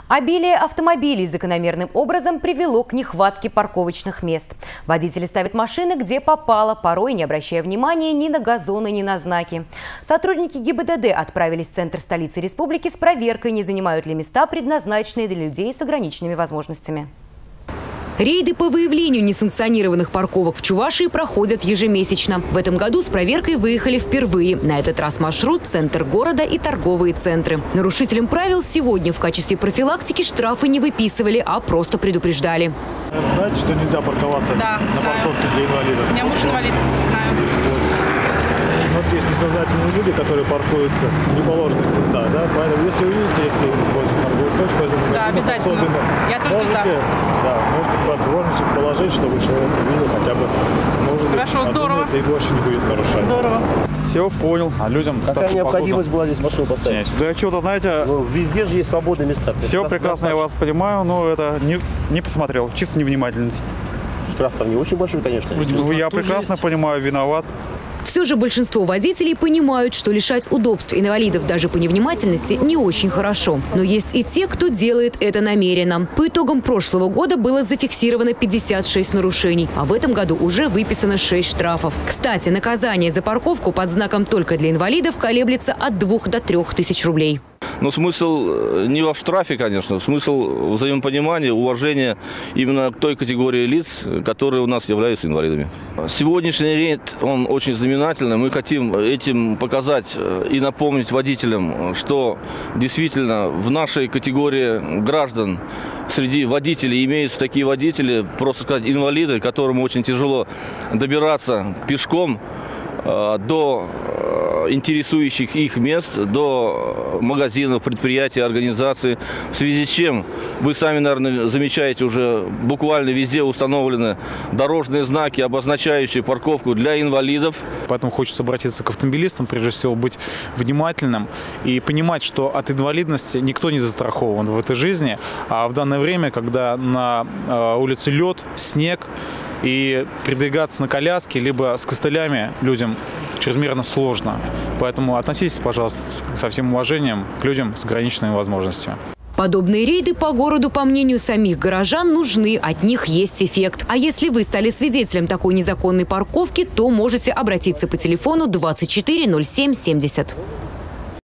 Обилие автомобилей закономерным образом привело к нехватке парковочных мест. Водители ставят машины, где попало, порой не обращая внимания ни на газоны, ни на знаки. Сотрудники ГИБДД отправились в центр столицы республики с проверкой, не занимают ли места, предназначенные для людей с ограниченными возможностями. Рейды по выявлению несанкционированных парковок в Чувашии проходят ежемесячно. В этом году с проверкой выехали впервые. На этот раз маршрут – центр города и торговые центры. Нарушителям правил сегодня в качестве профилактики штрафы не выписывали, а просто предупреждали. Знаете, что нельзя парковаться на парковке для инвалидов? У меня муж инвалид, знаю. У нас есть несознательные люди, которые паркуются в неположенных местах, да? Поэтому если увидите, если пользуетесь, да, обязательно. Я только можете, можете под дворничек положить, чтобы человек увидел хотя бы, может Хорошо, здорово. И больше не будет нарушать. Здорово. Все, понял. А людям какая необходимость была здесь машину поставить? Да что-то, знаете... Ну, везде же есть свободные места. Все прекрасно, я вас понимаю, но это не посмотрел, чисто невнимательность. Штраф там не очень большой, конечно. Я прекрасно понимаю, виноват. Все же большинство водителей понимают, что лишать удобств инвалидов даже по невнимательности не очень хорошо. Но есть и те, кто делает это намеренно. По итогам прошлого года было зафиксировано 56 нарушений, а в этом году уже выписано 6 штрафов. Кстати, наказание за парковку под знаком «Только для инвалидов» колеблется от 2 до 3 тысяч рублей. Но смысл не в штрафе, конечно, смысл взаимопонимания, уважения именно к той категории лиц, которые у нас являются инвалидами. Сегодняшний рейд, он очень знаменательный. Мы хотим этим показать и напомнить водителям, что действительно в нашей категории граждан среди водителей имеются такие водители, просто сказать, инвалиды, которым очень тяжело добираться пешком до интересующих их мест, до магазинов, предприятий, организаций, в связи с чем вы сами, наверное, замечаете, уже буквально везде установлены дорожные знаки, обозначающие парковку для инвалидов. Поэтому хочется обратиться к автомобилистам, прежде всего быть внимательным и понимать, что от инвалидности никто не застрахован в этой жизни. А в данное время, когда на улице лед, снег, и передвигаться на коляске, либо с костылями людям чрезмерно сложно. Поэтому относитесь, пожалуйста, со всем уважением к людям с ограниченными возможностями. Подобные рейды по городу, по мнению самих горожан, нужны, от них есть эффект. А если вы стали свидетелем такой незаконной парковки, то можете обратиться по телефону 24 07 70.